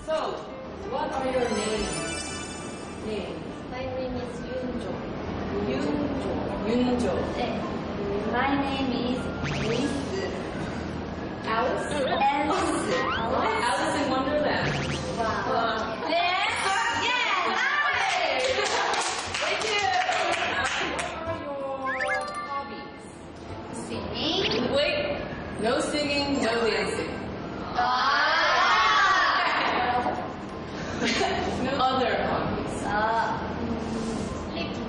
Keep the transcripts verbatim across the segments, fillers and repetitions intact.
So, what are your names? Names. My name is Yoonjo. Yoonjo. Yoonjo. 네. My name is Alice. Alice? Alice. Alice in Wonderland. Wow. 네. Yes. Thank you. What are your hobbies? Singing. Wait. No singing, no dancing. Ah. No other hobbies. 아. sleeping.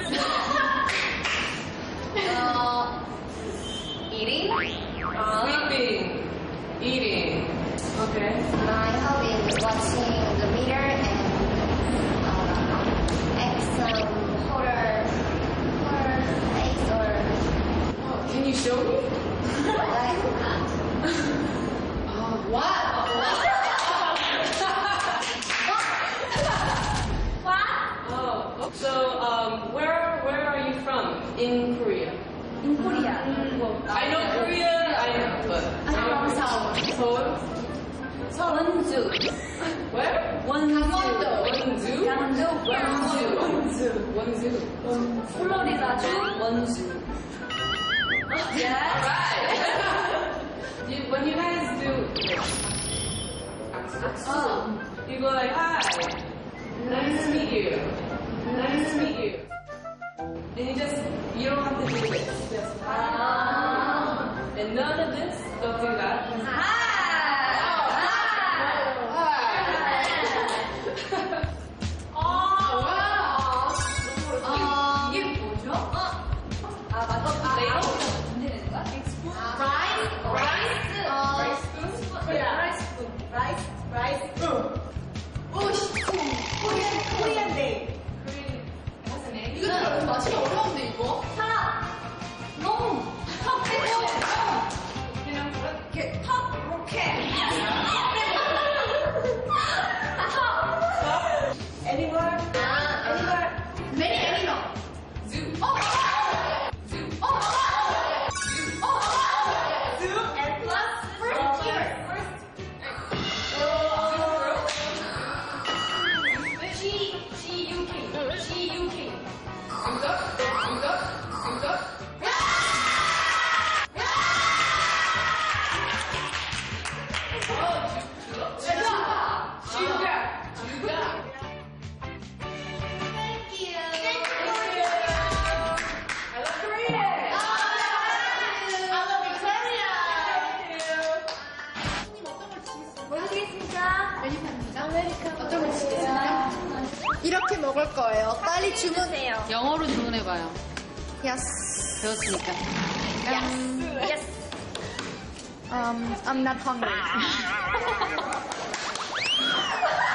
어. eating. Sleeping. Eating. Okay. My hobby is watching the mirror and uh, act some horror, horror face or Oh, can you show me? like. Oh, what? Oh, so um, where where are you from in Korea? In Korea. I know Korea. I know, but I'm from Seoul. Seoul. 원주. Where? 원주. 원주. 강원도 원주. 원주. 원주. 플로리다주 원주. Yes. Right. you, when you guys do, Oh. you go like, hi, nice to meet you, nice to meet you. And you just, you don't have to do this. Just Ah. and none of this, don't do that. Hi. 어, 이게 뭐죠? 아, 맞다. 아, 이거 문제되는 거야? 라이스, 라이스, 어, 라이스 스푼, 라이스, 라이스 스푼. 오씨, 코리안, 코리안 데이. 무슨 애? 이거 좀 맞추기 어려운데, 이거? 탑! 너무 탑 빼고, 그냥 이렇게 탑, 이렇게. 탑! Anywhere? 아, anywhere? Many animal. Zoo. Oh! Zoo. Oh! Zoo. Oh! Zoo and plus first year. First. G G U K. G U K. Zuka, Zuka, Zuka. Oh, Zuka. Sugar. Zuka. Zuka. Thank you. Thank I love Korea. I love Victoria. 뭘 하시겠습니까? 아메리카노. 어떤 걸 시켰어요? 이렇게 먹을 거예요. 빨리 주문해요. 영어로 주문해봐요. Yes. 배웠으니까. Yes. Um, I'm not hungry.